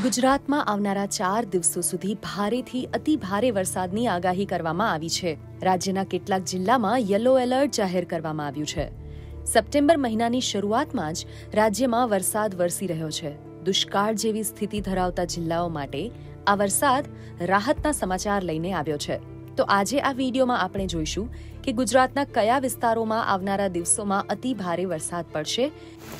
ગુજરાતમાં આવનારા 4 દિવસો સુધી ભારેથી અતિ ભારે વરસાદની આગાહી કરવામાં આવી છે. રાજ્યના કેટલાક જિલ્લામાં યલો એલર્ટ જાહેર કરવામાં આવ્યું છે. સપ્ટેમ્બર મહિનાની શરૂઆતમાં જ રાજ્યમાં વરસાદ વરસી રહ્યો છે. દુષ્કાળ જેવી સ્થિતિ ધરાવતા જિલ્લાઓ માટે આ વરસાદ રાહતના સમાચાર લઈને આવ્યો છે. તો આજે આ વિડીયોમાં આપણે જોઈશું કે ગુજરાતના કયા વિસ્તારોમાં આવનારા દિવસોમાં અતિ ભારે વરસાદ પડશે.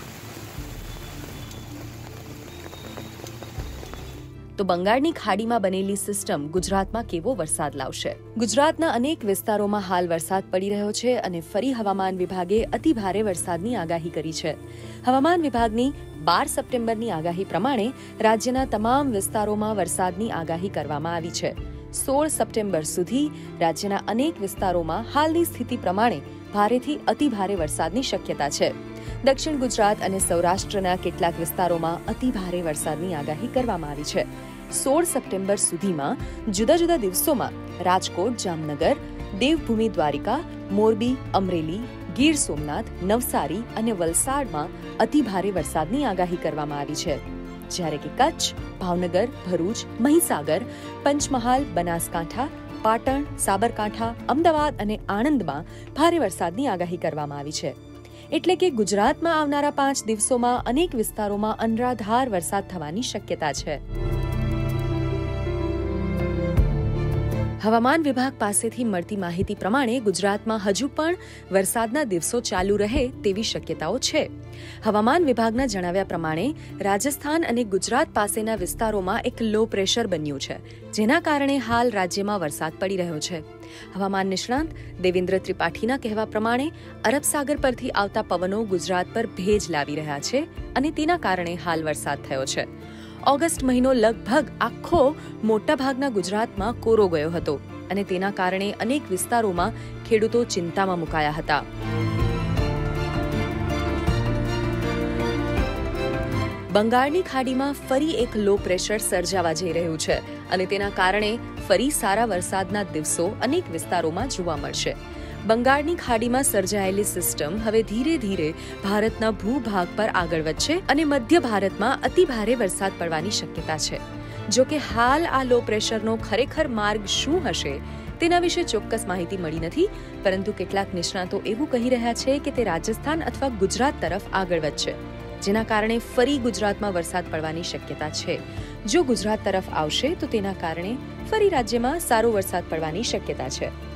તો બંગાળની ખાડીમાં બનેલી સિસ્ટમ ગુજરાતમાં કેવો વરસાદ લાવશે? ગુજરાતના અનેક વિસ્તારોમાં હાલ વરસાદ પડી રહ્યો છે અને ફરી હવામાન વિભાગે અતિ ભારે વરસાદની આગાહી કરી છે. હવામાન વિભાગની 12 સપ્ટેમ્બરની આગાહી પ્રમાણે રાજ્યના તમામ વિસ્તારોમાં વરસાદની આગાહી કરવામાં આવી છે. 16 સપ્ટેમ્બર સુધી રાજ્યના અનેક વિસ્તારોમાં હાલની સ્થિતિ પ્રમાણે ભારેથી અતિ ભારે વરસાદની શક્યતા છે. દક્ષિણ ગુજરાત અને સૌરાષ્ટ્રના કેટલાક વિસ્તારોમાં અતિ ભારે વરસાદની આગાહી કરવામાં આવી છે. 16 સપ્ટેમ્બર સુધીમાં જુદા જુદા દિવસોમાં રાજકોટ, જામનગર, દેવભૂમિ દ્વારિકા, મોરબી, અમરેલી, ગીર સોમનાથ, નવસારી અને વલસાડમાં અતિ ભારે વરસાદની આગાહી કરવામાં આવી છે. જ્યારે કે કચ્છ, ભાવનગર, ભરૂચ, મહીસાગર, પંચમહાલ, બનાસકાંઠા, પાટણ, સાબરકાંઠા, અમદાવાદ અને આણંદમાં ભારે વરસાદની આગાહી કરવામાં આવી છે. એટલે કે ગુજરાતમાં આવનારા 5 દિવસોમાં અનેક વિસ્તારોમાં અનરાધાર વરસાદ થવાની શક્યતા છે. હવામાન વિભાગ પાસેથી મળતી માહિતી પ્રમાણે ગુજરાતમાં હજુ પણ વરસાદના દિવસો ચાલુ રહે તેવી શક્યતાઓ છે. હવામાન વિભાગના જણાવ્યા પ્રમાણે રાજસ્થાન અને ગુજરાત પાસેના વિસ્તારોમાં એક લો પ્રેશર બન્યું છે, જેના કારણે હાલ રાજ્યમાં વરસાદ પડી રહ્યો છે. હવામાન નિષ્ણાંત દેવેન્દ્ર ત્રિપાઠીના કહેવા પ્રમાણે અરબ સાગર પરથી આવતા પવનો ગુજરાત પર ભેજ લાવી રહ્યા છે અને તેના કારણે હાલ વરસાદ થયો છે. ઓગસ્ટ મહિનો લગભગ આખો મોટાભાગના ગુજરાતમાં કોરો ગયો હતો અને તેના કારણે અનેક વિસ્તારોમાં ખેડૂતો ચિંતામાં મુકાયા હતા. બંગાળની ખાડીમાં ફરી એક લો પ્રેશર સર્જાવા જઈ રહ્યું છે અને તેના કારણે ફરી સારા વરસાદના દિવસો અનેક વિસ્તારોમાં જોવા મળશે. બંગાળની ખાડીમાં સર્જાયેલી સિસ્ટમ હવે ધીરે ધીરે ભારતના ભૂભાગ પર આગળ વધશે અને મધ્ય ભારતમાં અતિ ભારે વરસાદ પડવાની શક્યતા છે. જો કે હાલ આ લો પ્રેશરનો ખરેખર માર્ગ શું હશે તેના વિશે ચોક્કસ માહિતી મળી નથી, પરંતુ કેટલાક નિષ્ણાતો એવું કહી રહ્યા છે કે તે રાજસ્થાન અથવા ગુજરાત તરફ આગળ વધશે, જેના કારણે ફરી ગુજરાતમાં વરસાદ પડવાની શક્યતા છે. જો ગુજરાત તરફ આવશે તો તેના કારણે ફરી રાજ્યમાં સારો વરસાદ પડવાની શક્યતા છે.